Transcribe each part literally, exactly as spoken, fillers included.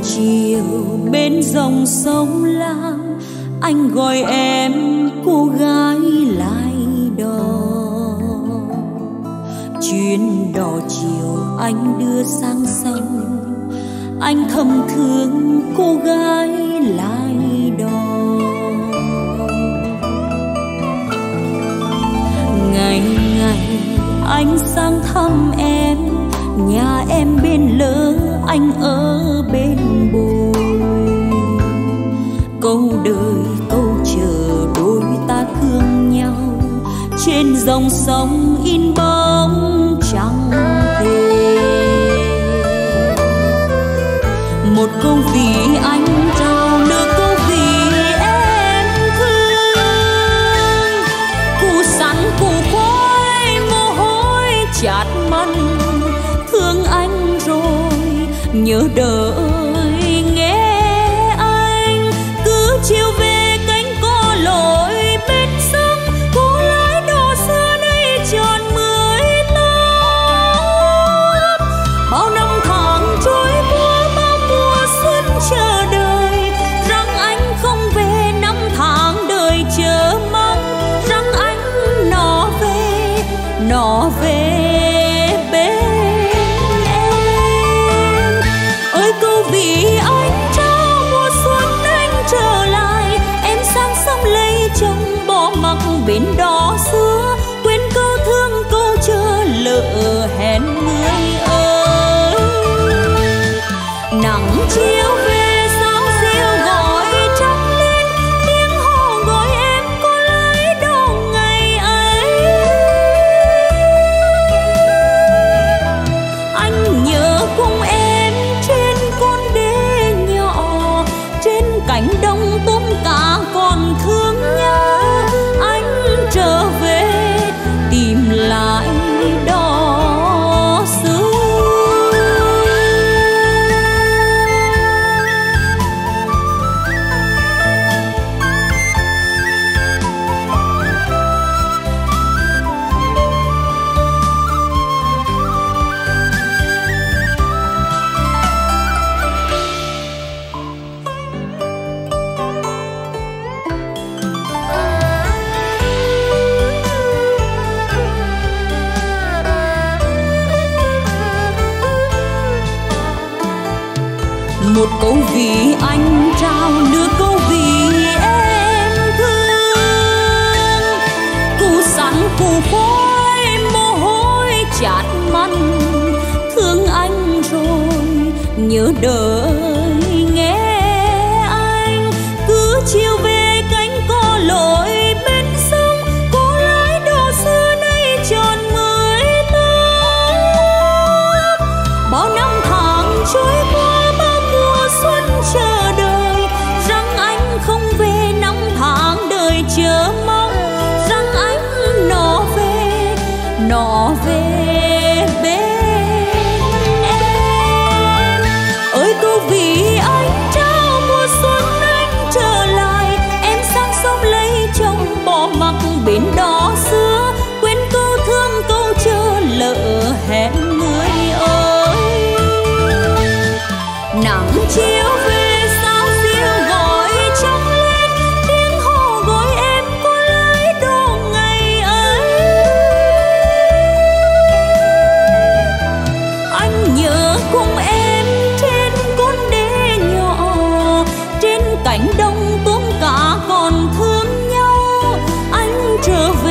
chiều bên dòng sông Lam, anh gọi em cô gái lại đò. Chuyến đò chiều anh đưa sang sông, anh thầm thương cô gái lại đò. Ngày ngày anh sang thăm em, nhà em bên lỡ anh ở bên bồi. Câu đời câu chờ đôi ta thương nhau, trên dòng sông in bóng trăng về. Một câu vì anh trao, nửa câu vì em thương. Cụ sắn cụ khói mồ hôi chát mặn, thương anh rồi nhớ đợi nghe anh. Cứ chiều về cánh có lội bên sông, cô lái đò xưa nay tròn mười tám. Bao năm tháng trôi qua, bao mùa xuân chờ đợi, rằng anh không về. Năm tháng đời chờ mong, rằng anh nó về, nó về bên em. Ơi câu vì anh trao mùa xuân anh trở lại, em sang sông lấy chồng bỏ mặc bên đó xưa. Quên câu thương câu chờ lỡ hẹn người ơi. Nắng chiều về sao diêu gọi trăng lên, tiếng hò gọi em có lấy đâu ngày ấy. Anh nhớ cùng em trên con đê nhỏ, trên cánh đồng tôm cá còn thương nhớ. Anh trở về tìm lại đò xưa. Một câu vì anh trao, nửa câu vì em thương. Cụ sắn cụ khói mồ hôi chát mặn, thương anh rồi nhớ đợi nghe anh. Cứ chiều về cánh có lội bên sông, cô lái đò xưa nay tròn mười tám. Bao năm tháng trôi qua, bao mùa xuân chờ đợi, rằng anh không về. Năm tháng đời chờ mong, rằng anh nó về, nó về bên em. Ơi câu vì anh trao mùa xuân anh trở lại, em sang sông lấy chồng bỏ mặc bên đó xưa. Quên câu thương câu chờ lỡ hẹn người ơi. Nắng chiều về sao diêu gọi trăng lên, tiếng hò gọi em có lấy đâu ngày ấy. Anh nhớ cùng em trên con đê nhỏ, trên cánh đồng tôm cá còn thương nhau. Anh trở về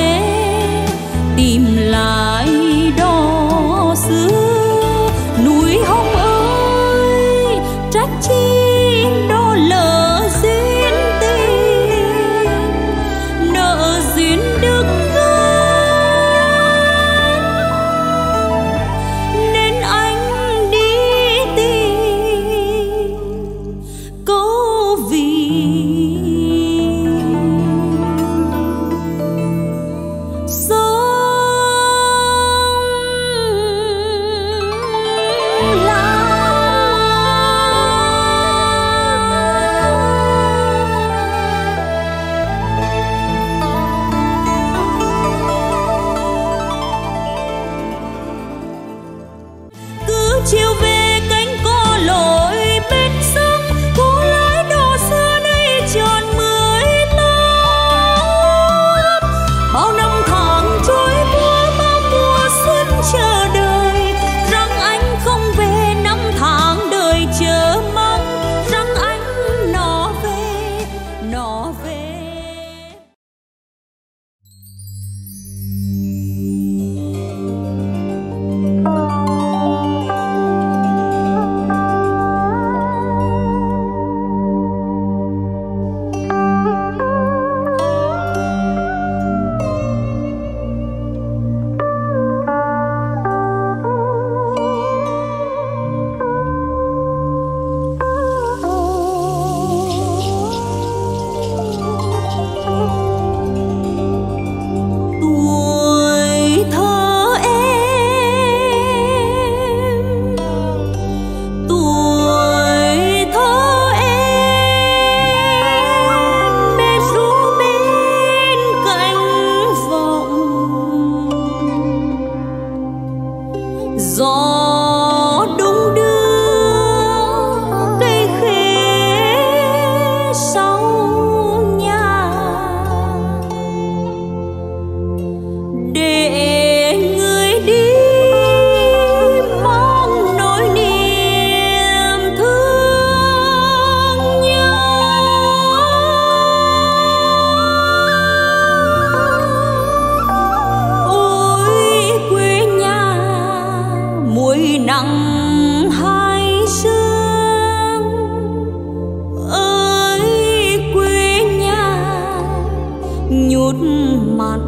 nhút mặt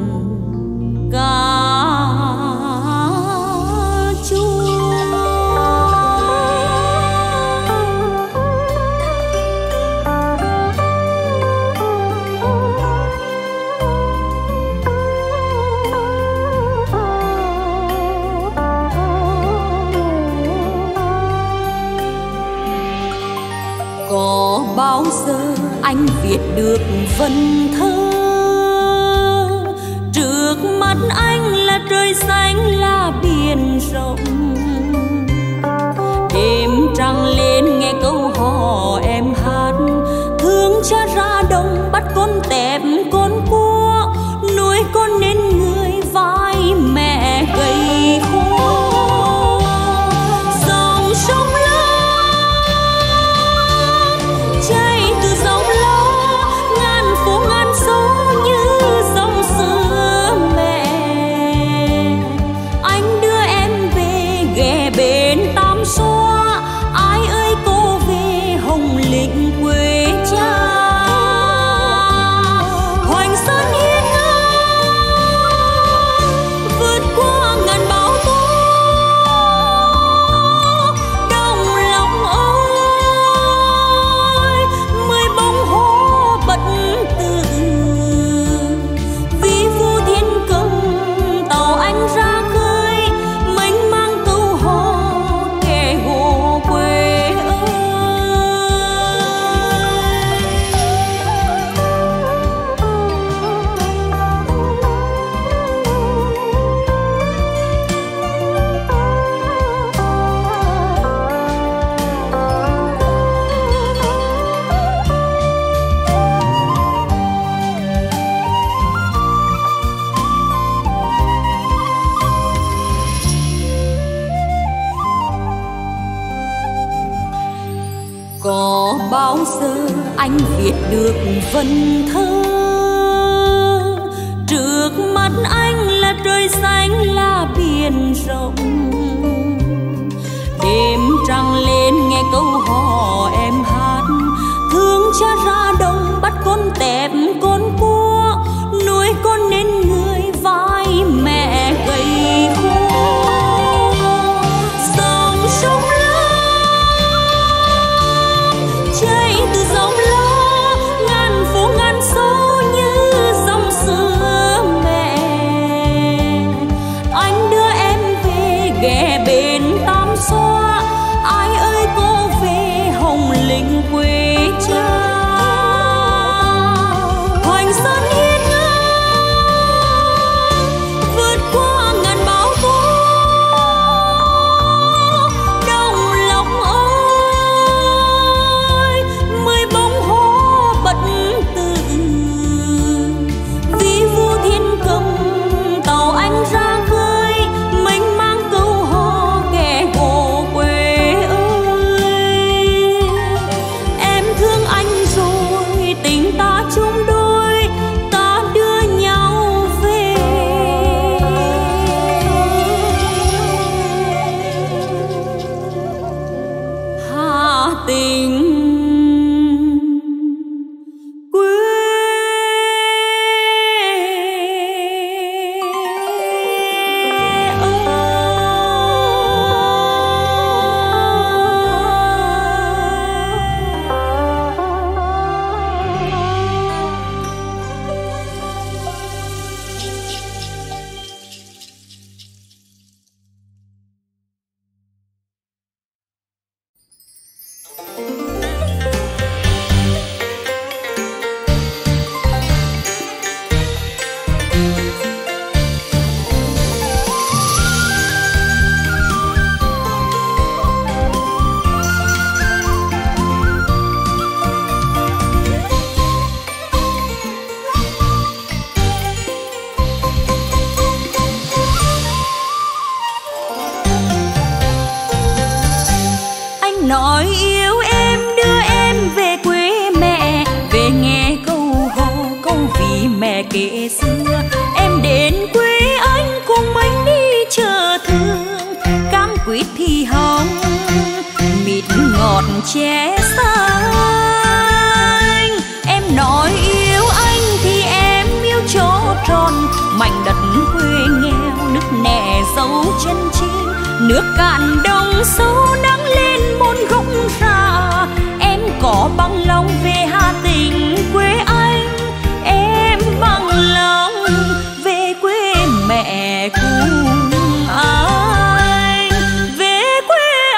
cà chua. Có bao giờ anh viết được vần thơ, trước mắt anh là trời xanh là biển rộng, đêm trăng lên nghe câu hò em hát, thương cha ra đồng bắt con tép con cua, nuôi con nên người vai mẹ gầy khô. Dòng sông anh viết được vần thơ, trước mắt anh là trời xanh là biển rộng, đêm trăng lên nghe câu hò em hát, thương cha ra đồng bắt con tép con cua, nuôi con nên người vai mẹ gầy khô. Dòng sông nói yêu em đưa em về quê mẹ, về nghe câu hò câu vì mẹ kể xưa. Em đến quê anh cùng anh đi chờ thương, cam quýt thì hồng mịt ngọt che xanh. Em nói yêu anh thì em mảnh đất quê nghèo nức nẻ dấu chân chim. Nước cạn đồng sâu nắng lên một gốc rạ, em có bằng lòng về Hà Tĩnh quê anh, em bằng lòng về quê mẹ cùng anh, về quê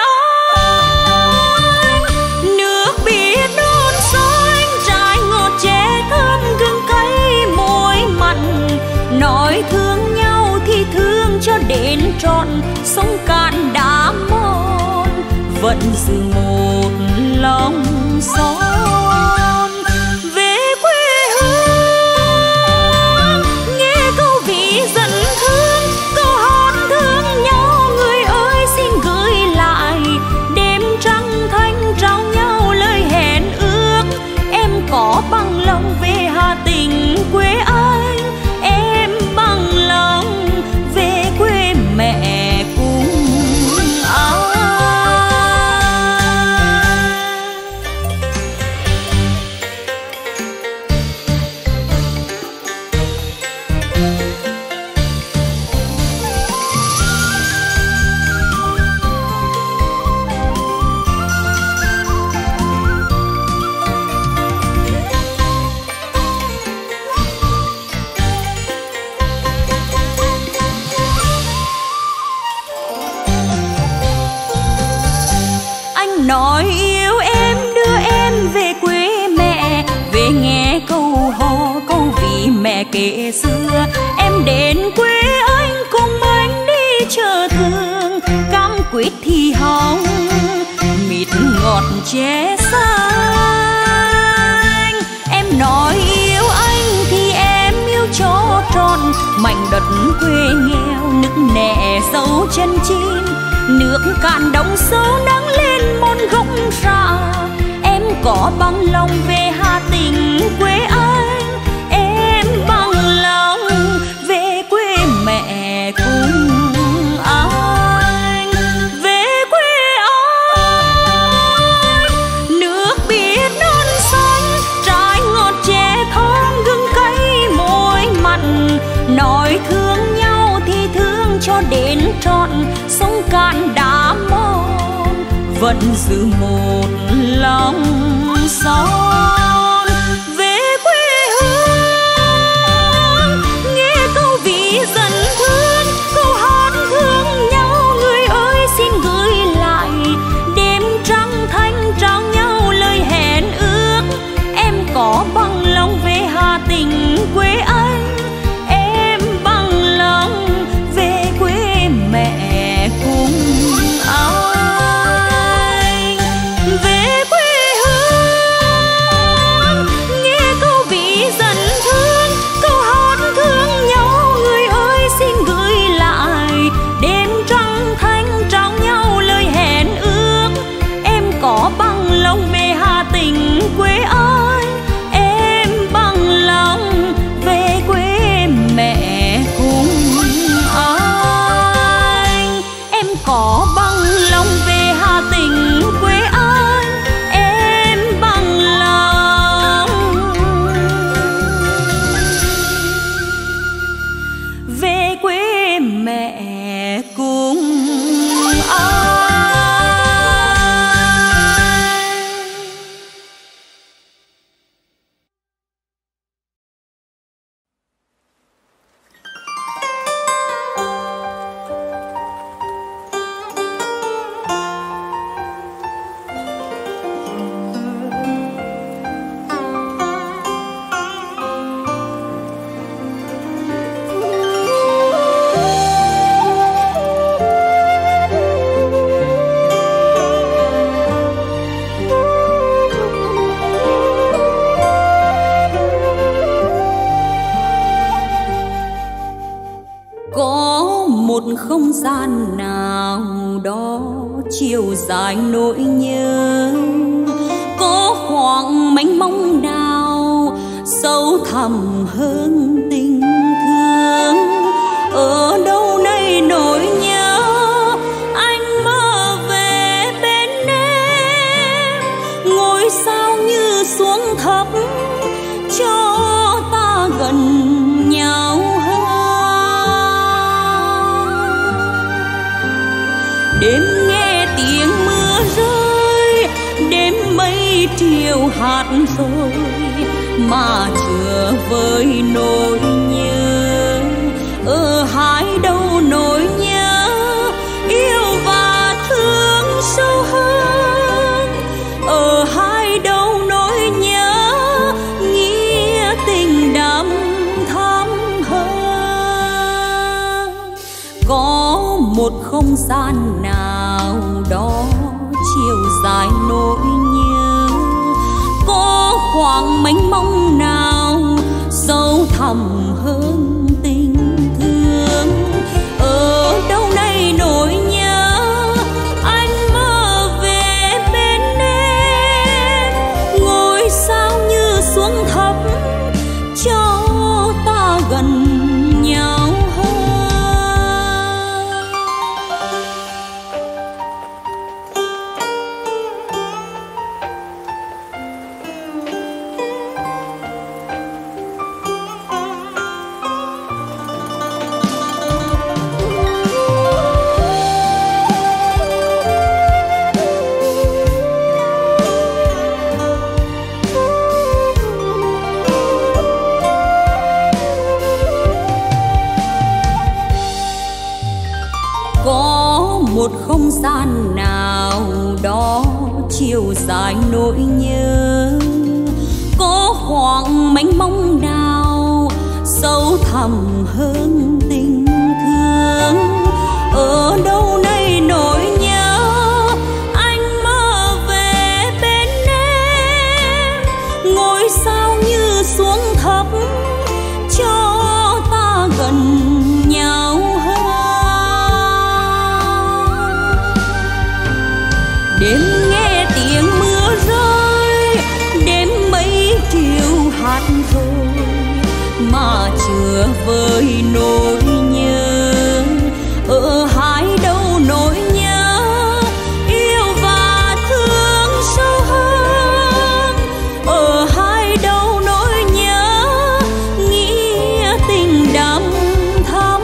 anh. Nước biển non xanh trái ngọt chè thơm gừng cay môi mặn, nói thương nhau thì thương cho đến trọn sông cạn đã mòn, vẫn giữ một lòng son. Về quê hương nghe câu ví dẫn thương, câu hát thương nhau người ơi xin gửi lại. Đêm trăng thanh trao nhau lời hẹn ước, em có bằng lòng về Hà Tĩnh quê anh, em bằng lòng về quê mẹ cùng anh. Nói yêu em đưa em về quê mẹ, về nghe câu hò câu ví mẹ kể xưa. Em đến quê anh cùng anh đi chờ thương, cam quýt thì hồng mịt ngọt chè xanh. Em nói yêu anh thì em yêu cho trọn mảnh đất quê nghèo nức nẻ dấu chân chim. Nước cạn đồng sâu nắng lên một gốc rạ, em có bằng lòng về Hà Tĩnh quê anh, em bằng lòng về quê mẹ cùng anh, về quê anh. Nước biển non xanh trái ngọt chè thơm gừng cay môi mặn, nói thương nhau thì thương cho đến trọn sông cạn đã mòn, vẫn giữ một lòng son. Về quê hương nghe câu ví dẫn thương, câu hát thương nhau người ơi xin gửi lại. Đêm trăng thanh trao nhau lời hẹn ước, em có bằng lòng về Hà Tĩnh quê anh, em bằng lòng về quê mẹ cùng anh. Về quê hương nghe câu ví dẫn thương, câu hát thương nhau người ơi xin gửi lại. Đêm trăng thanh trao nhau lời hẹn ước, em có bằng lòng về Hà Tĩnh quê anh, em bằng lòng về quê mẹ cùng anh. Em có bằng lòng về Hà Tĩnh quê anh, em bằng lòng về quê mẹ cùng anh. Có một không gian nào đó chiều dài nỗi nhớ, có khoảng mênh mông nào sâu thẳm hơn tình thương. Ở đâu đây nỗi nhớ anh mơ về bên em, ngôi sao như xuống thấp cho ta gần nhau hơn. đêm nghe tiếng mưa rơi, đêm mây triều hạt rồi mà chưa vơi nỗi nhớ. Ở hai đâu nỗi nhớ yêu và thương sâu hơn, ở hai đâu nỗi nhớ nghĩa tình đậm thắm hơn. Có một không gian nào đó chiều dài nỗi nhớ, có khoảng mênh mông nào sâu thẳm hơn tình thương. Ở đâu này nỗi nhớ anh mơ về bên em, ngôi sao như xuống thấp cho ta gần nhau hơn. Một không gian nào đó chiều dài nỗi nhớ, có khoảng mênh mông nào sâu thẳm hơn tình thương. Ở đâu này nỗi nhớ anh mơ về bên em, ngôi sao như xuống thấp cho ta gần nhau hơn. Đêm nghe tiếng mưa rơi, đêm mây triều hạt rồi mà chưa vơi nỗi nhớ. Ở hai đâu nỗi nhớ yêu và thương sâu hơn, ở hai đâu nỗi nhớ nghĩa tình đậm thắm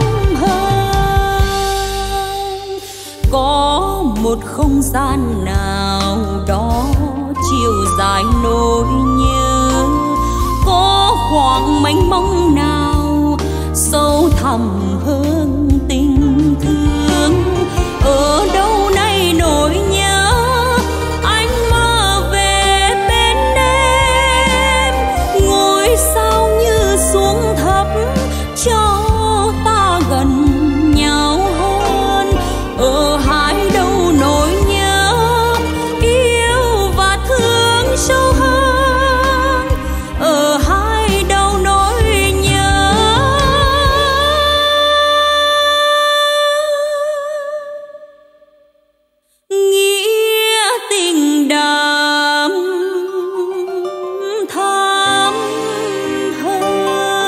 hơn. Có một không gian nào đó chiều dài nỗi nhớ, có khoảng mênh mông nào sâu thẳm hơn tình thương. Ở đâu này nỗi nhớ anh mơ về bên em, ngôi sao như xuống thấp cho ta gần nhau hơn. Ở hai đâu nỗi nhớ yêu và thương sâu hơn, ở hai đâu nỗi nhớ nghĩa tình đậm thắm hơn.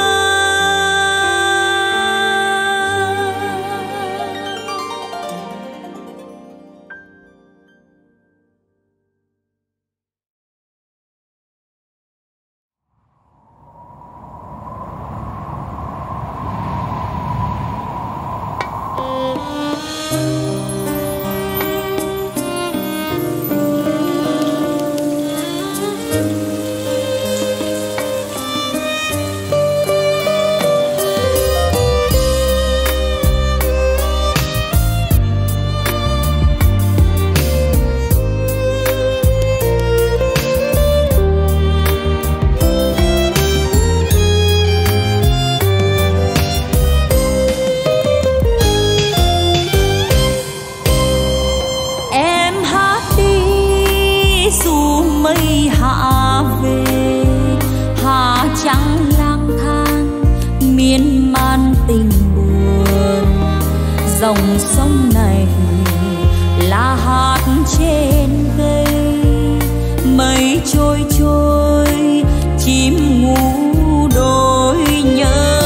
Dòng sông này là hạt trên cây, mây trôi trôi chim ngủ đôi nhớ.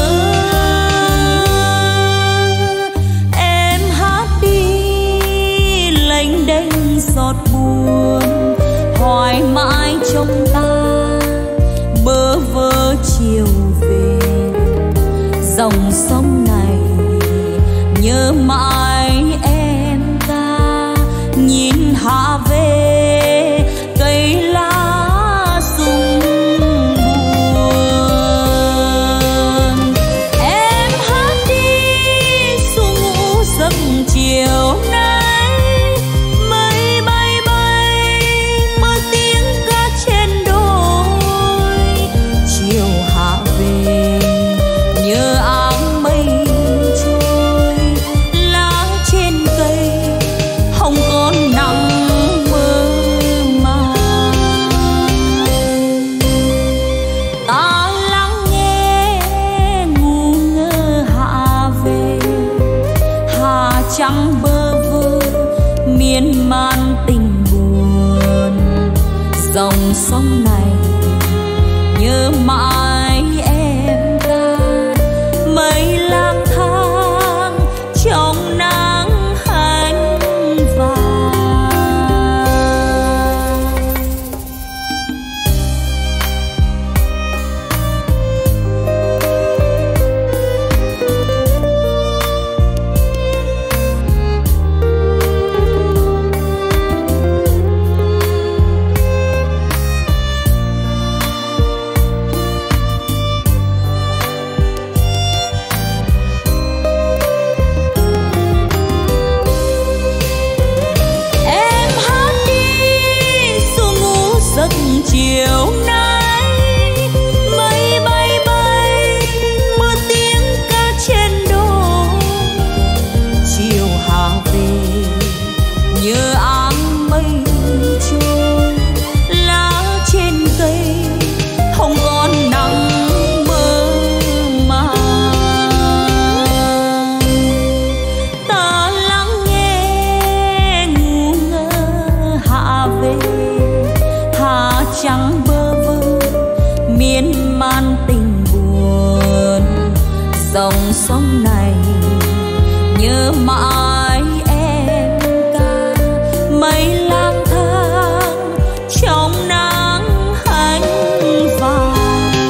Em hát đi lênh đênh giọt buồn, hoài mãi trong ta bơ vơ chiều về. Dòng sông này nhớ mãi em ta, trắng bơ vơ miên man tình buồn. Dòng sông này nhớ mãi em ta, mấy lang thang trong nắng hành vàng. Chiều nay mây bay bay mưa tiếng ca trên đồi, chiều hạ về nhớ áng mây trôi, lá trên cây không còn nắng mơ màng. Ta lắng nghe ngu ngơ hạ về, hạ trắng bơ vơ miên man tình buồn. Dòng sông này nhớ mãi em ta, mấy lang thang trong nắng hành vàng.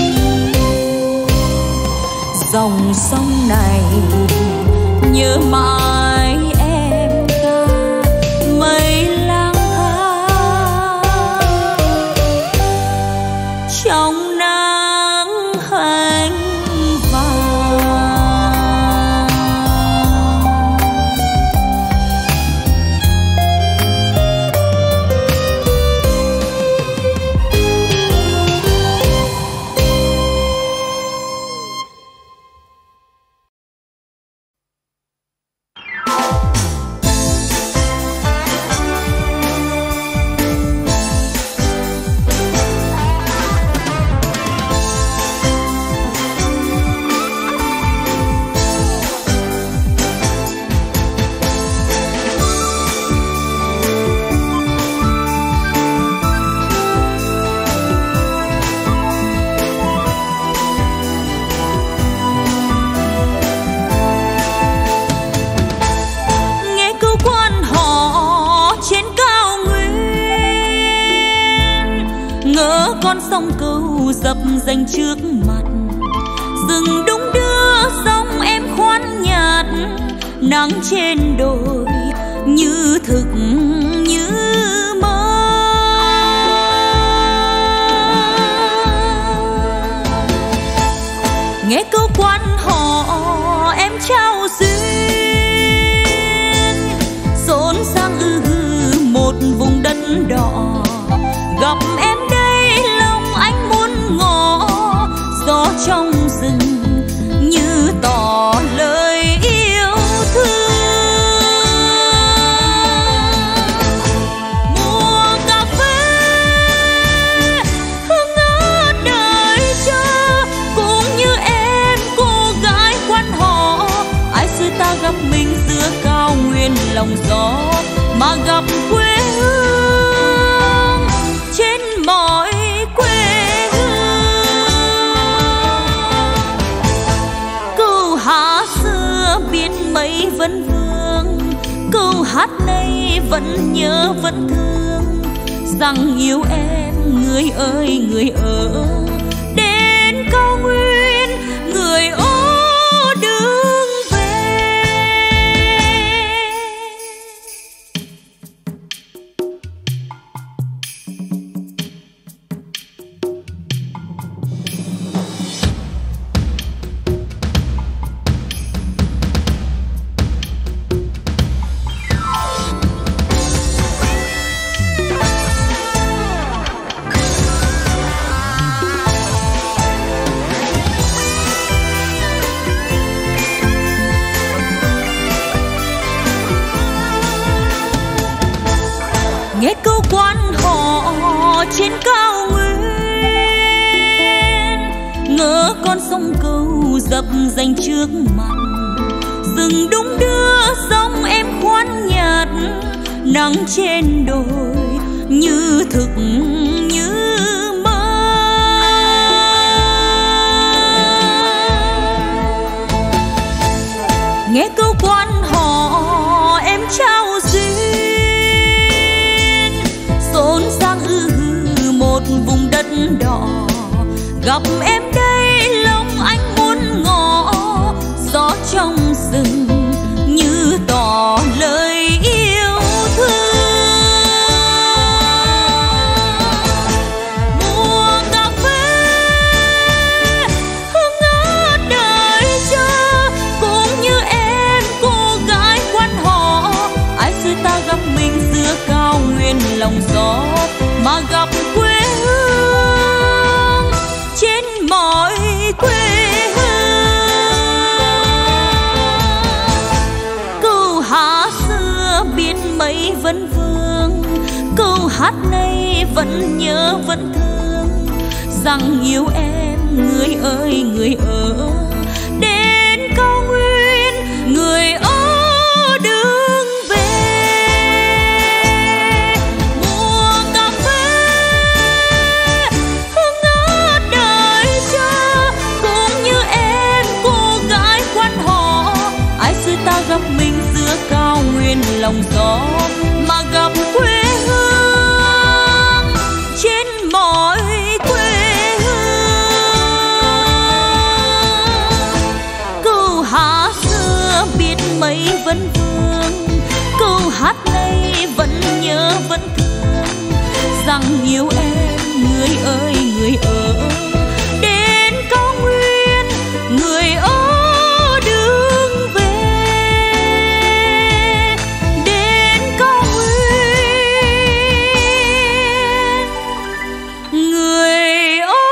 Dòng sông này nhớ mãi em ta, mấy lang trong nắng hành vàng. Con sông câu dập dành trước mặt, rừng đung đưa sông em khoan nhạt, nắng trên đồi như thực như mơ. Nghe câu quan họ em trao duyên, xốn sang ư hư một vùng đất đỏ. Gặp em anh muốn ngỏ gió trong rừng như tỏ lời yêu thương. Mùa cà phê hương ngỡ đợi chờ, cũng như em cô gái quan họ. Ai xưa ta gặp mình giữa cao nguyên lòng gió, mà gặp quê hương trên mọi quê hương. Câu hát xưa biết mấy vẫn vương, câu hát này vẫn nhớ vẫn thương, rằng yêu em người ơi người ở đến cao nguyên, người ô đường về. Nghe câu quan họ trên cao nguyên, ngỡ con sông câu dập dành trước mặt, rừng đung đưa giông em khoan nhạt, nắng trên đồi như thực như mơ. Nghe câu quan họ em trao duyên, xốn sang ư một vùng đất đỏ. Gặp em đây lòng anh muốn ngỏ, gió trong rừng như tỏ lời yêu thương. Mùa cà phê hương ngỡ đợi chờ, cũng như em cô gái quan họ. Ai xưa ta gặp mình giữa cao nguyên lòng gió, mà gặp quê hương trên mọi quê hương. Câu hát xưa biết mấy vấn vương, câu hát này vẫn nhớ vẫn thương, rằng yêu em người ơi người ở đến cao nguyên, người ở đường về. Mùa cà phê hương ngỡ đợi chờ, cũng như em cô gái quan họ. Ai xưa ta gặp mình giữa cao nguyên lòng gió, mà gặp quê hương trên mọi quê hương. Câu hát xưa biết mấy vấn vương, câu hát này vẫn nhớ vẫn thương, rằng yêu em người ơi người ở đến cao nguyên, người ở đường về đến cao nguyên, người ở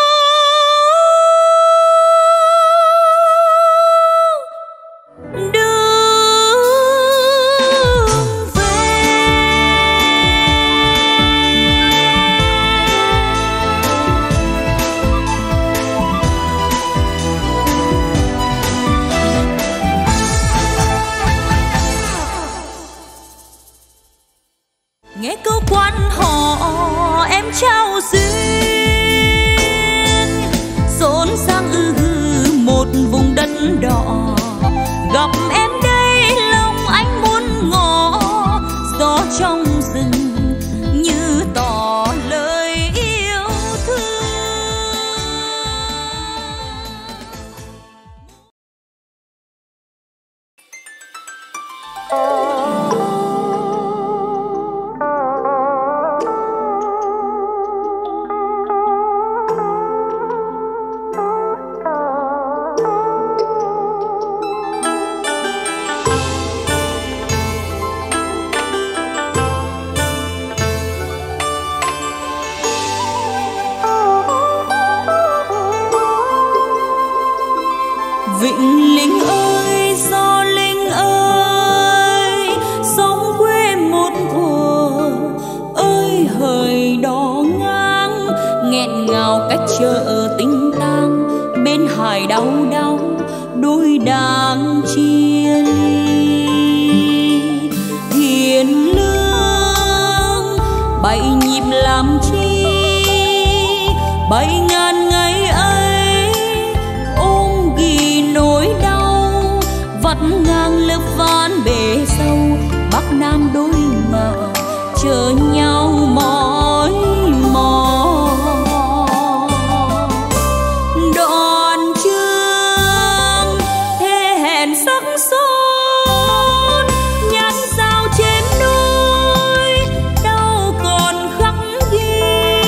đường về. Nghe câu quan họ em trao duyên, xốn sang ư một vùng đất đỏ. Gặp em đây lòng anh muốn ngỏ, gió trong rừng như tỏ lời yêu thương. Vịnh Linh ơi, gió Linh ơi, sống quê một thuở ơi hời đỏ ngang, nghẹn ngào cách chợ tinh tang, bên hải đau đau đôi đang chia ly. Hiền lương bảy nhịp làm chi, bảy ngàn ngày ấy ôm ghi nỗi đau, vắt ngang lớp ván bể sâu, bắc nam đôi ngả chờ nhau mỏi mòn. Đoạn chương thề hẹn sắc son, nhát dao trên núi đau còn khắc ghi.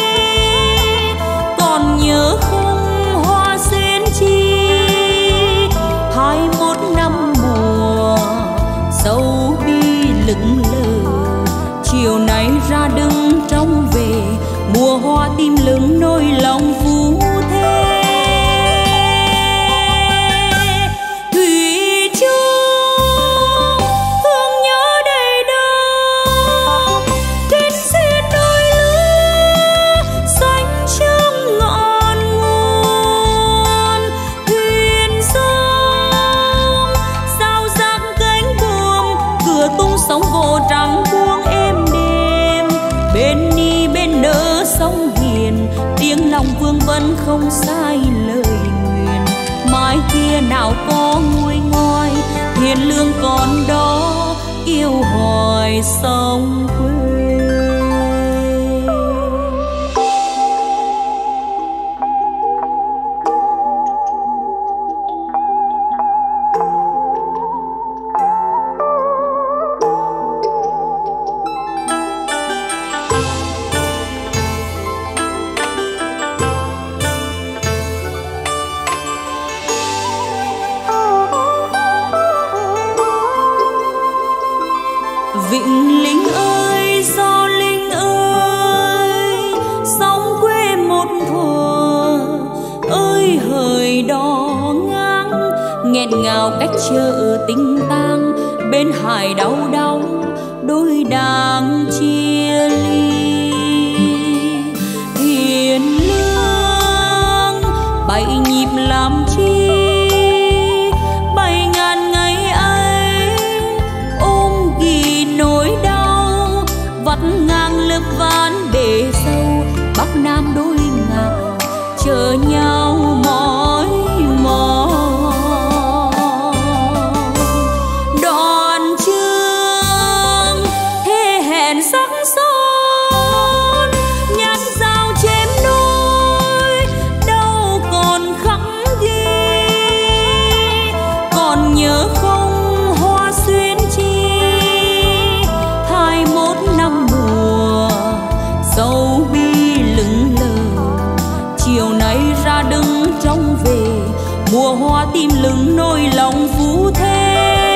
Còn nhớ không hoa sen chi, hai một năm mùa vẫn không sai lời nguyện. Mai kia nào có nguôi ngoai, hiền lương còn đó yêu hỏi sông quê. Vịnh Linh ơi, gió Linh ơi, sóng quê một thuở ơi hời đò ngang, nghẹn ngào cách chợ tinh tang, bên hải đau đau đôi đang chia ly. Hiền lương bảy nhịp làm chi, bảy ngàn ngày ấy ôm ghi nỗi đau, vắt ngang lớp ván bể sâu, bắc nam đôi ngả chờ nhau mỏi mòn. Đoạn chương thế hẹn sắc son, nhát dao chém đôi đâu còn khắc ghi. Còn nhớ không hoa xuyên chi, hai mốt năm mùa dâu bi lững lờ. Chiều nay ra đứng trông về, mùa hoa tim lừng nỗi lòng phú thế.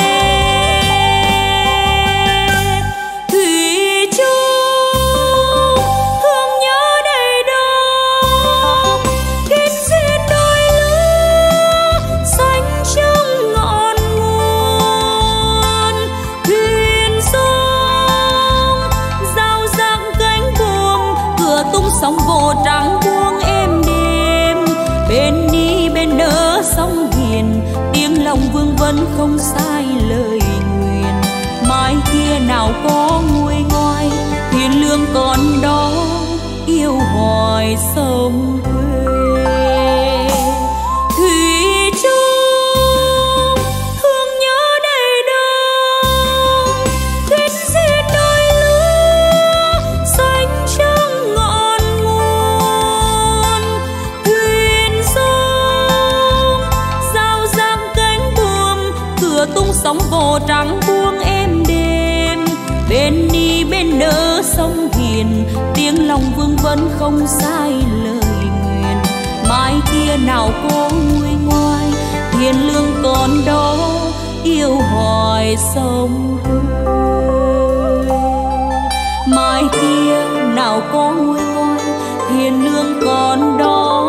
Thủy chung thương nhớ đầy đông, kết duyên đôi lứa xanh trong ngọn nguồn. Thuyền sông giao giang cánh buồm, cửa tung sóng vỗ trắng buông êm đêm. Bên đi bên đỡ sóng hiền, tiếng lòng vương vấn không sai lời nguyện. Mai kia nào có nguôi ngoai, hiền lương còn đó yêu hỏi sông quê. Thủy chung thương nhớ đầy đông, kết duyên đôi lứa xanh trong ngọn nguồn. Thuyền sông giao giang cánh buồm, cửa tung sóng vỗ trắng buông êm đêm. Bên đi bên đỡ sông hiền, tiếng lòng vương vấn không sai lời nguyện. Mai kia nào có nguôi ngoai, hiền lương còn đó yêu hỏi sông quê. Mai kia nào có nguôi ngoai, hiền lương còn đó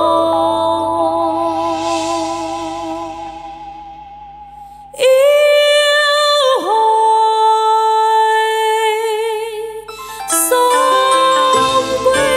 yêu hỏi sông quê.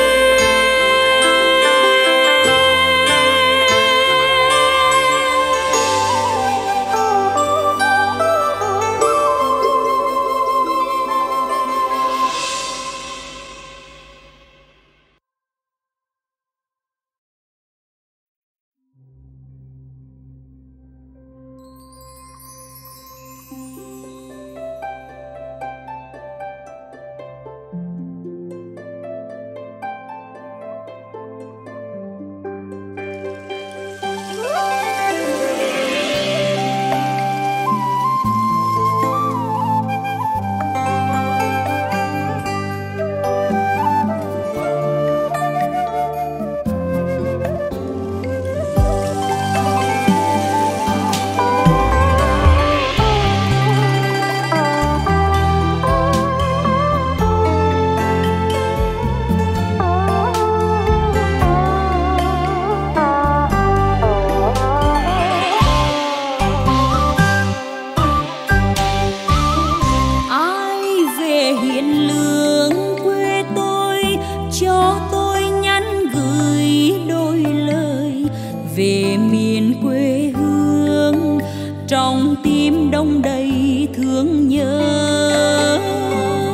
Trong tim đông đầy thương nhớ,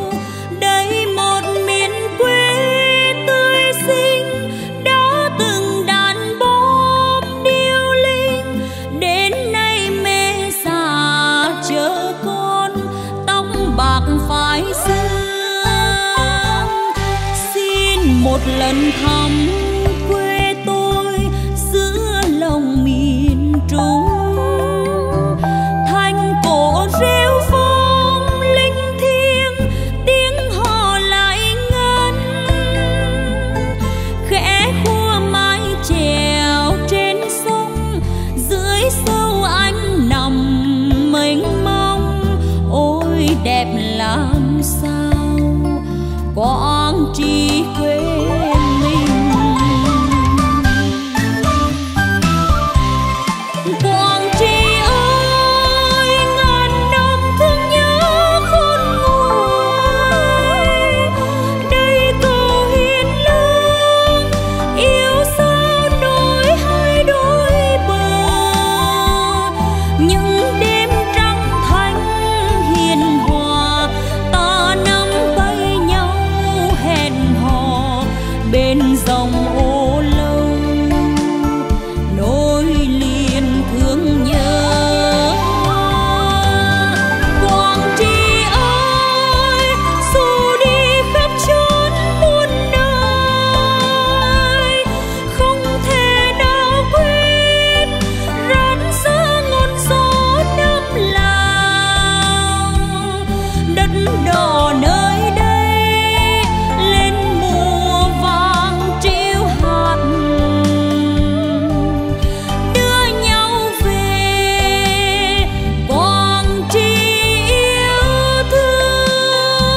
đây một miền quê tươi xinh đã từng lần thăm quê tôi giữa lòng miền Trung. Thành cổ reo vang linh thiêng, tiếng hò lại ngân. Khẽ khua mái chèo trên sông, dưới sâu ánh nằm mênh mông. Ôi đẹp làm sao quang tri quê mình. Quang tri ơi, ngàn năm thương nhớ khôn nguôi. Đây cầu hiền lương, yêu sao nối hai đôi bờ. Những đêm trăng thanh hiền hòa, ta nắm tay nhau hẹn hò bên dòng ô lâu, nối liền thương nhớ. Quang tri ơi, dù đi khắp chốn muôn nơi, không thể nào quên rát xa ngọn gió năm Lào. Đất đỏ nơi đây lên mùa vàng trĩu hạt, đưa nhau về Quang tri yêu thương.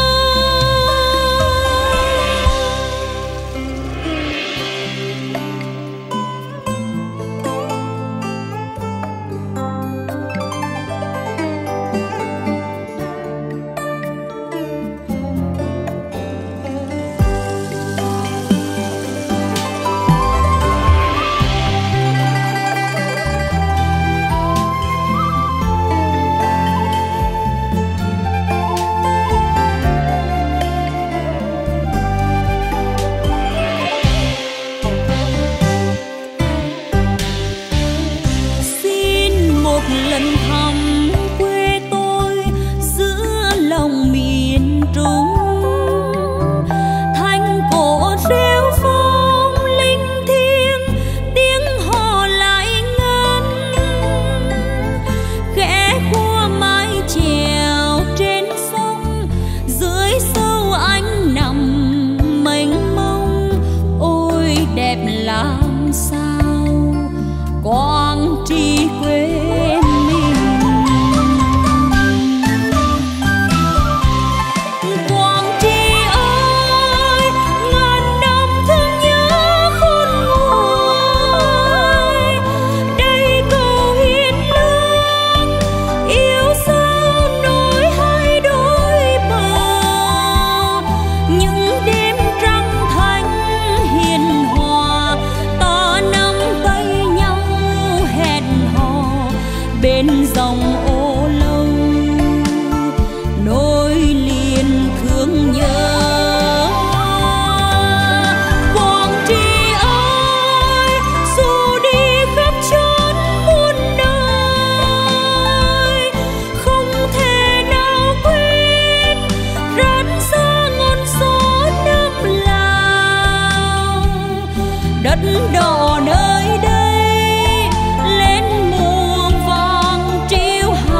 Xin một lần thăm quê tôi giữa lòng miền Trung. Thành cổ reo vang linh thiêng, tiếng hò lại ngân. Khẽ khua mái chèo trên sông, dưới sâu ánh nằm mênh mông. Ôi đẹp làm sao quang tri quê mình. Quang tri ơi, ngàn năm thương nhớ khôn nguôi. Đây cầu hiền lương, yêu sao nối hai đôi bờ. Những đêm trăng thanh hiền hòa, ta nắm tay nhau hẹn hò bên dòng ô lâu, nối liền thương nhớ. Quang tri ơi, dù đi khắp chốn muôn nơi, không thể nào quên rát xa ngọn gió năm Lào. Đất đỏ nơi đây lên mùa vàng trĩu hạt,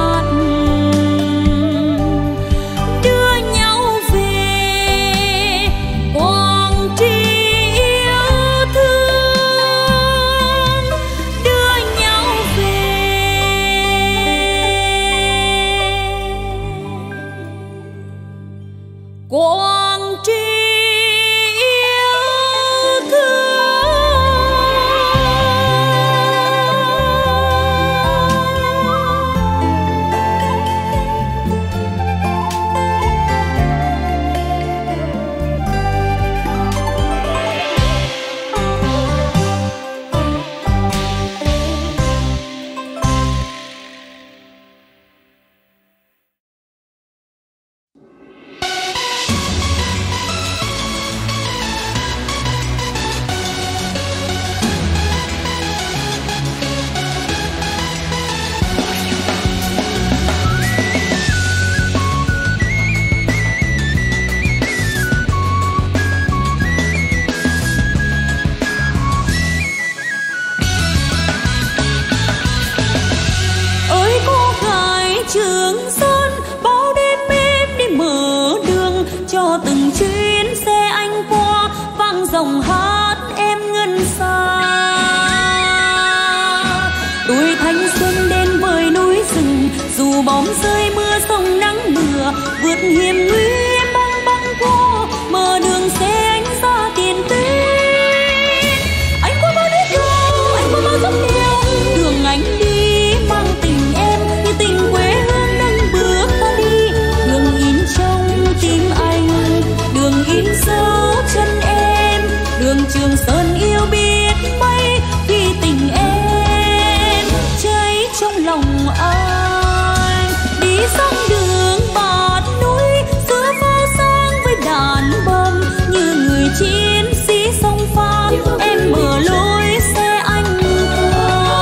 rơi mưa sông nắng lửa, vượt hiểm nguy băng băng qua, mở đường xe anh ra tiền tuyến. Anh qua bao nước cao, anh qua bao dốc đèo, đường anh đi mang tình em như tình quê hương nâng bước ta đi. Đường in trong tim anh, đường in dấu chân em, đường Trường Sơn yêu biết mấy khi tình em cháy trong lòng anh. Đi dòng đường bạt núi giữa phố sáng với đàn bông, như người chiến sĩ sông pha em mở lối xe anh qua.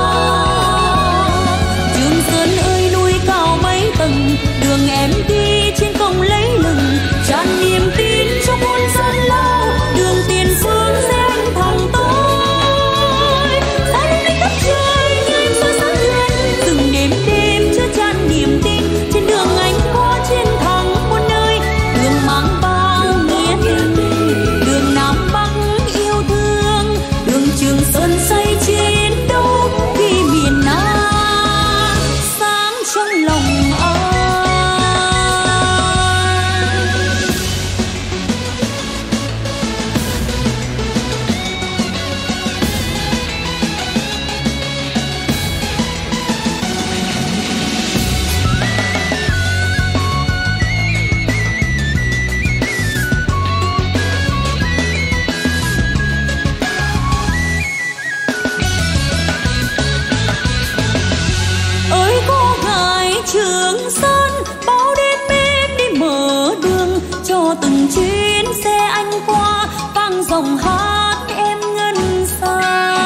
Trường Sơn ơi núi cao mấy tầng, đường em đi trên cổng lấy lừng, tràn niềm tin cho muôn dân lao. Đường tiền phương sẽ anh thẳng tới, xa lưng đi khắp trời như em soi sáng duyên. Từng đêm đêm chứa chan niềm tin, trên đường anh có chiến thắng muôn nơi. Đường mang bao nghĩa tình, đường Nam Bắc yêu thương, đường Trường Sơn xây chiến đấu khi miền Nam sáng trong lòng anh. Ơi cô gái Trường Sơn, bao đêm em đi mở đường cho từng chuyến xe anh qua, vang dòng hát em ngân xa.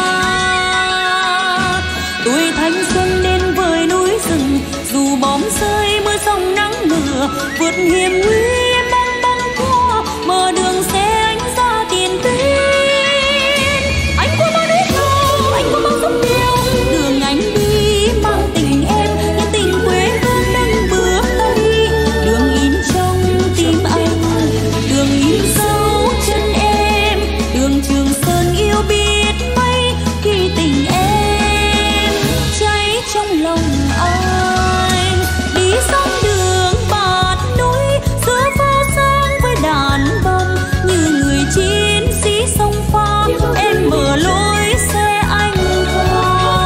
Tuổi thanh xuân đến với núi rừng, dù bom rơi mưa sông nắng lửa, vượt hiểm nguy em băng băng qua, mở đường xe anh ra tiền tuyến. Anh qua bao núi cao, anh qua bao dốc đèo, đường anh đi mang tình em như tình quê hương nâng bước ta đi. Đường in trong tim anh, đường in dấu chân em, đường Trường Sơn yêu biết mấy khi tình em cháy trong lòng anh. Đi dòng đường bạt núi giữa phố sáng với đàn bông, như người chiến sĩ sông pha em mở lối xe anh qua.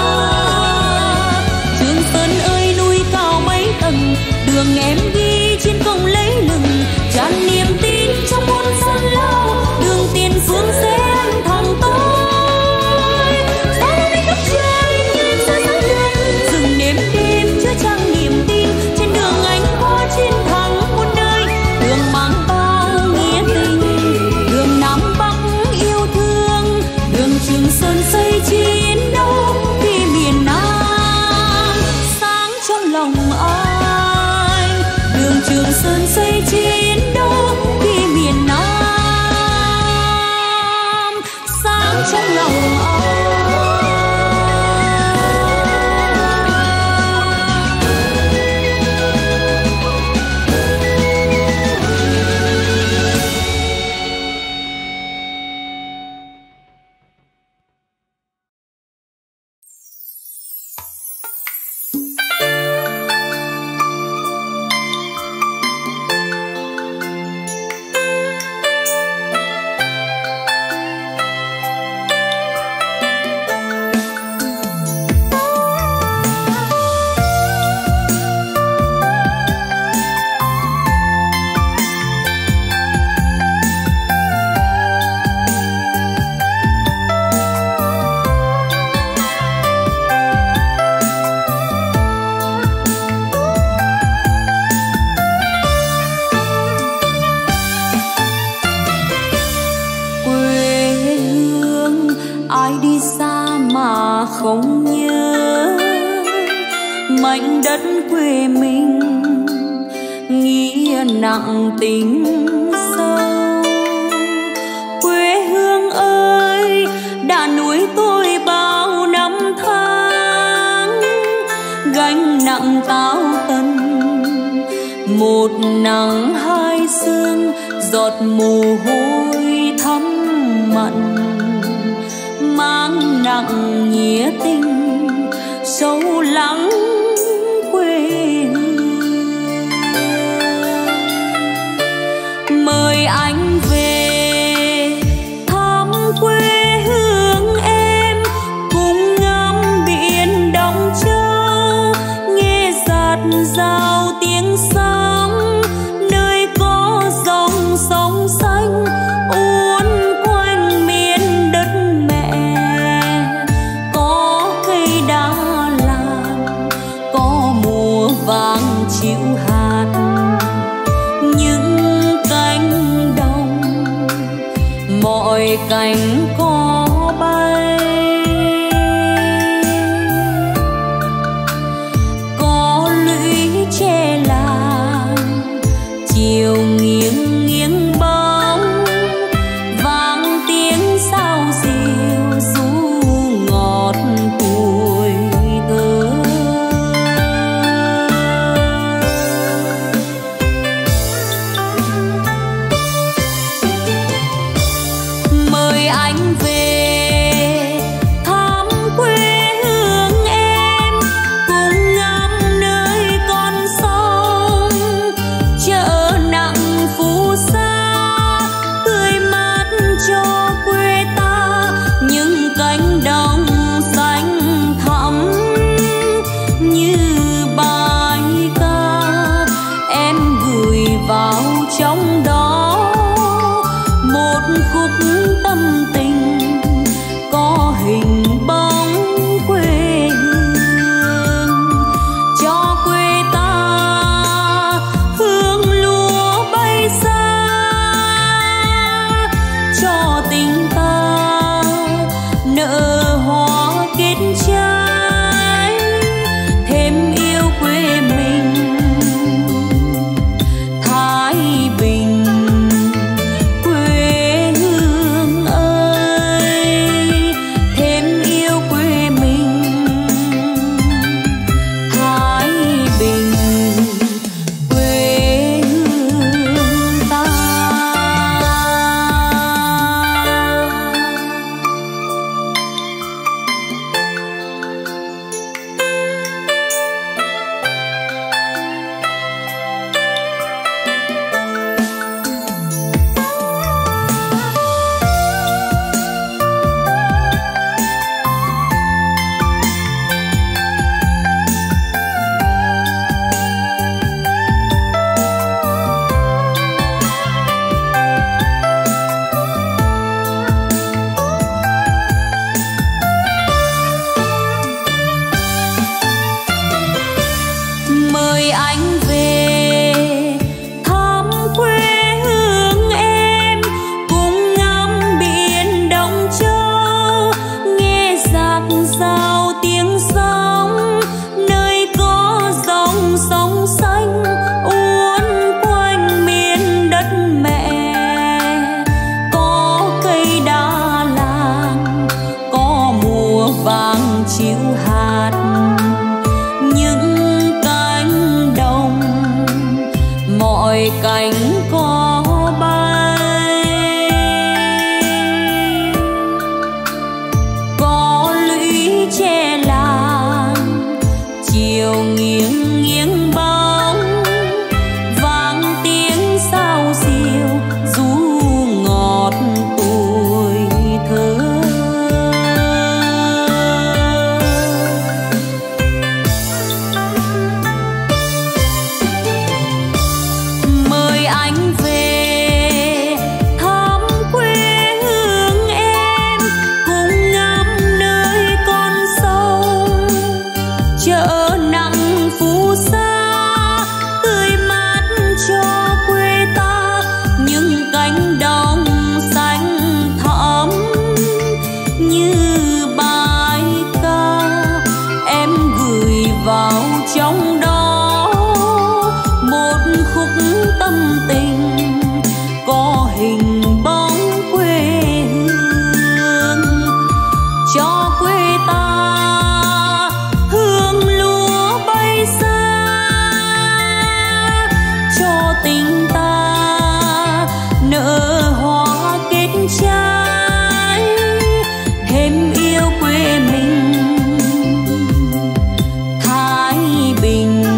Trường Sơn ơi núi cao mấy tầng, đường em đi trên cổng lấy lừng, tràn niềm tin trong muôn dân lao. Đường tiền phương sẽ anh thẳng tới, xa lưng đi khắp trời như em soi sáng duyên. Rừng đêm đêm chứa chan niềm tin, trên đường anh có chiến thắng muôn nơi. Đường mang bao nghĩa tình, đường Nam Bắc yêu thương, đường Trường Sơn xây chiến đấu vì miền Nam sáng trong lòng anh. Đường Trường Sơn xây chiến đấu vì miền Nam sáng trong lòng anh. Không nhớ mảnh đất quê mình, nghĩa nặng tình sâu. Quê hương ơi, đã nuôi tôi bao năm tháng, gánh nặng táo tần, một nắng hai sương, giọt mồ hôi thắm mặn, mang nặng nghĩa tình sâu lắng quê cánh có bay. Có lũy tre làng chiều nghiêng nghiêng bóng, vang tiếng sao diều ru ngọt tuổi thơ. Mời anh về thăm quê hương em, cùng ngắm nơi con sông chợ nặng phù sa, tươi mát cho quê ta những cánh đồng xanh thẳm như bài ca. Em gửi vào trong đó một khúc tâm tình có hình bóng quê hương, cho quê ta hương lúa bay xa, cho tình ta nở hoa kết trái, thêm yêu quê mình Thái Bình. Quê hương ơi, thêm yêu quê mình Thái Bình, quê hương ta. Mời anh về thăm quê hương em, cùng ngắm biển Đông Châu, nghe dạt dào tiếng sóng, nơi có dòng sông xanh uốn quanh miền đất mẹ. Có cây đa làng, có mùa vàng chiếu hạt, những cánh đồng mọi cánh có bay. Có lũy tre làng chiều nghiêng nghiêng bóng, vang tiếng sao diều ru ngọt tuổi thơ. Mời anh về thăm quê hương em, cùng ngắm nơi con sông chợ nặng phù sa, tươi mát cho quê ta những cánh đồng xanh thẳm như bài ca. Em gửi vào trong đó một khúc tâm tình có hình bóng quê hương, cho quê ta hương lúa bay xa, cho tình ta nở hoa kết trái, thêm yêu quê mình Thái Bình.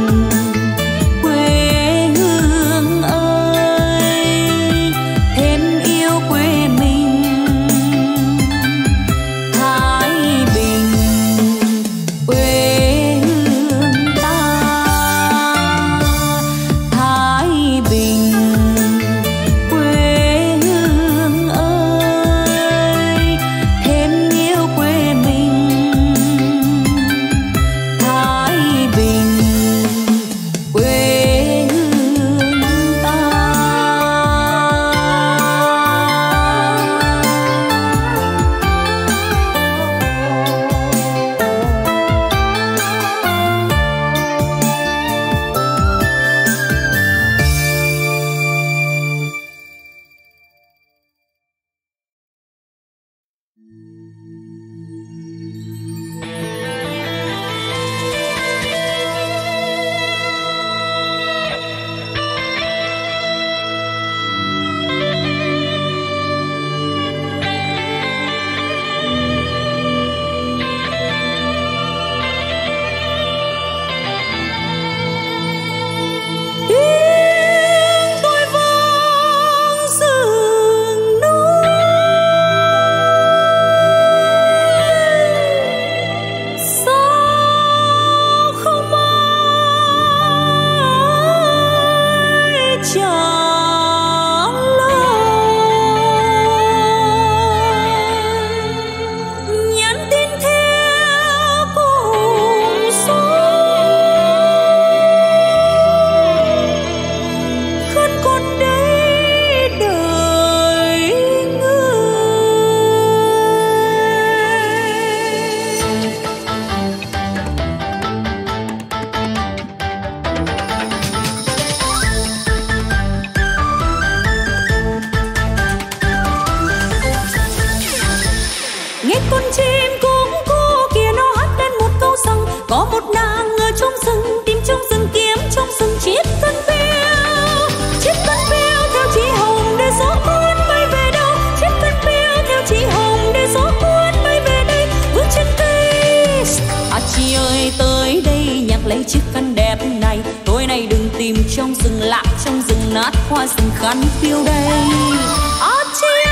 trong rừng lạc, trong rừng nát hoa rừng khăn phiêu đây. À, chia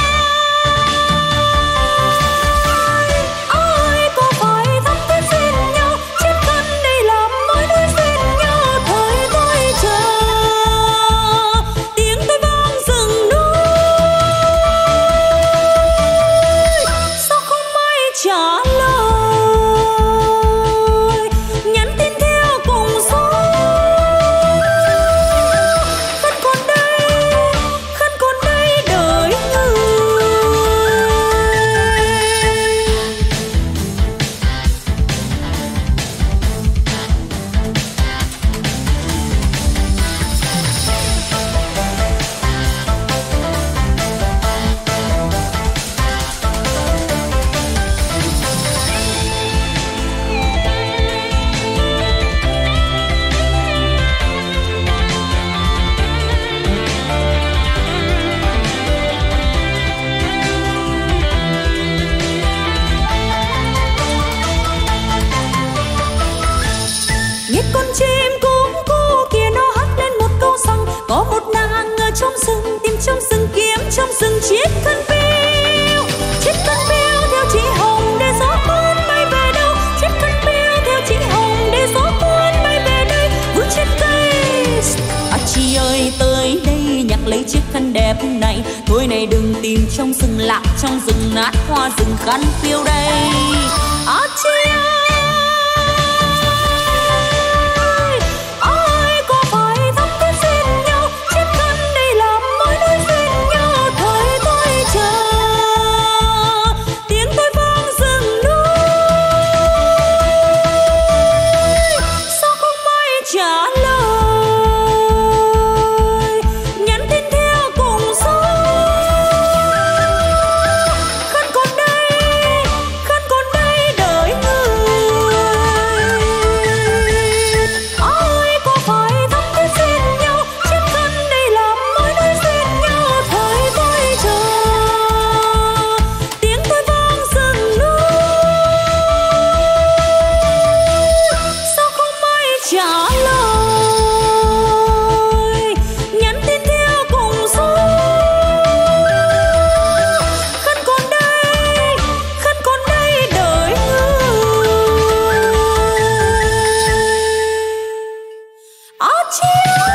ai có phải thắm thiết xin nhau, chiếc khăn đây làm mối nối xin nhau. Thời tôi chờ tiếng tôi vang rừng núi, sao không ai trả lời, nhắn tin theo cùng gió. Khăn còn đây, khăn còn đây đợi người. Biết con chim cúm cu kia nó hát lên một câu rằng có một nàng ở trong rừng, tìm trong rừng kiếm trong rừng chiếc khăn piêu. Chiếc khăn piêu theo chị Hồng để gió cuốn bay về đâu, chiếc khăn piêu theo chị Hồng để gió cuốn bay về đây. Vươn trên cây, à chị ơi tới đây nhặt lấy chiếc khăn đẹp này. Thôi này đừng tìm trong rừng lạc, trong rừng nát hoa rừng khăn phiêu đây. À chị ơi, ai có phải thắm thiết xin nhau, chiếc khăn đây làm mối nối xin nhau. Thời tôi chờ tiếng tôi vang rừng núi, sao không ai trả lời, nhắn tin theo cùng gió. Khăn còn đây, khăn còn đây đợi người. Ai có phải thắm thiết xin nhau, chiếc khăn đây làm mối nối xin nhau. Thời tôi chờ tiếng tôi vang rừng núi, sao không ai trả lời, nhắn tin theo cùng gió. Khăn còn đây, khăn còn đây đợi người. À chị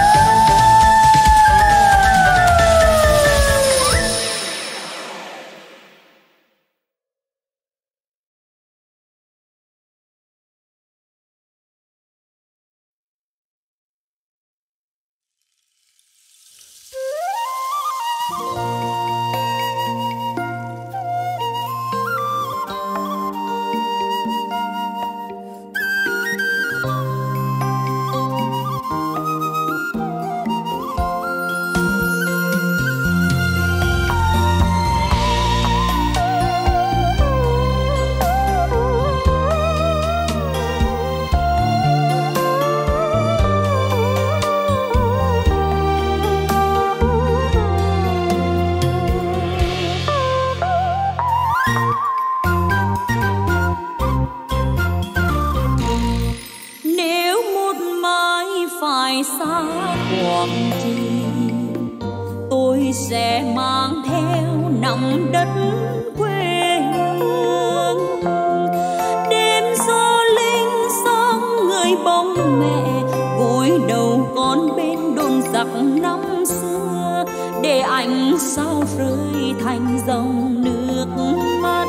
nếu một mai phải xa Quảng Trị, tôi sẽ mang theo nắm đất quê hương. Đêm gió linh sóng người bóng mẹ, gối đầu con bên đồn giặc năm xưa, để ánh sao rơi thành dòng nước mắt.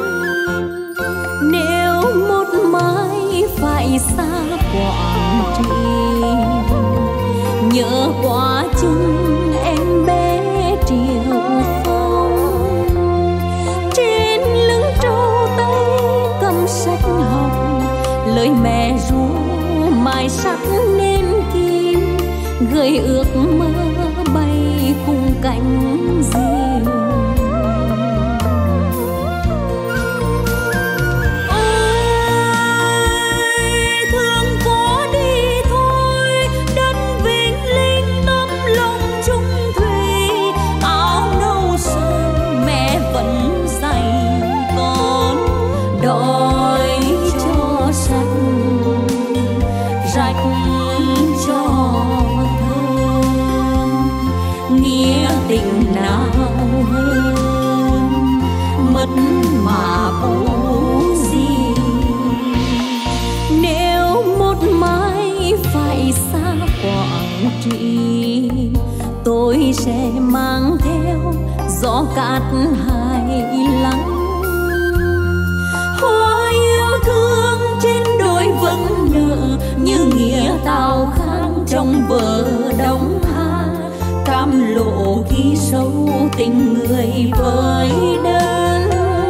Nếu một mai phải xa Quảng Trị, nhớ quá chừng em bé triều phong. Trên lưng trâu tay cầm sách học, lời mẹ ru mài sắc nên kim, gửi ước mơ bay cùng cánh diều. Rạch cho Trị, tôi sẽ mang theo gió cát hai lắng. Hoa yêu thương trên đôi vẫn nở như nghĩa Tào Khang trong vở Đông Hà, cam lộ ghi sâu tình người với đơn.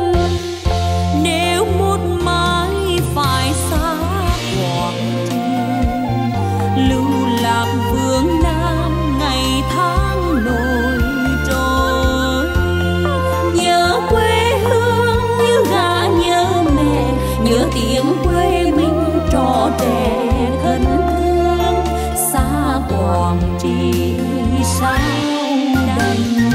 Nếu một mai phải xa Quảng Trị, lưu lạc phương Nam ngày tháng nổi trôi, nhớ quê hương như gà nhớ mẹ, nhớ tiếng quê mình trò trẻ thân thương. Xa Quảng Trị sao đành.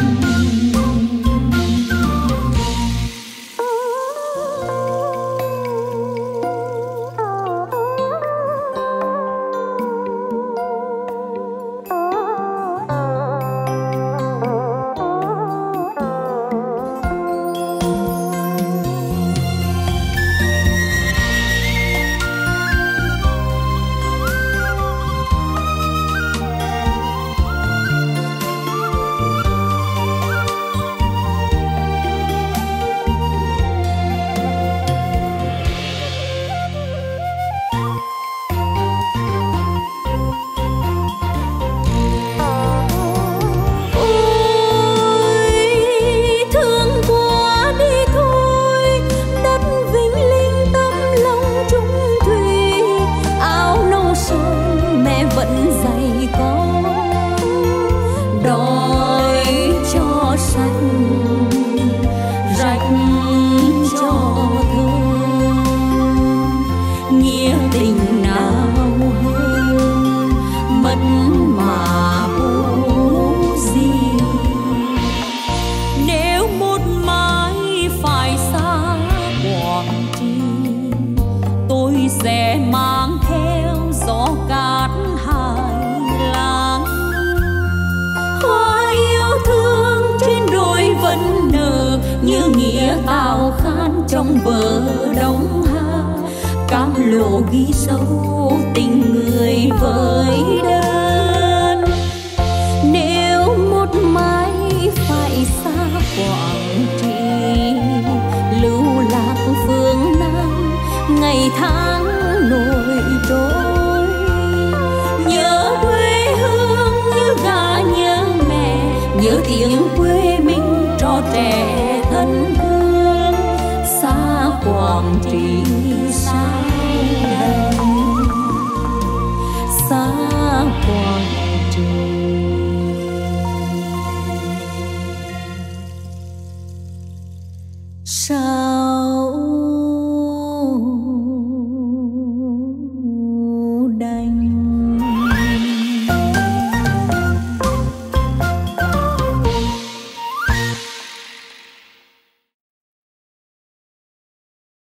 Như nghĩa Tào Khang trong vở Đông Hà, cam lộ ghi sâu tình người với đơn. Nếu một mai phải xa Quảng Trị, lưu lạc phương Nam ngày tháng nổi trôi, nhớ quê hương như gà nhớ mẹ, nhớ tiếng quê mình trò trẻ thân thương. Xa Quảng Trị sao đành, xa Quảng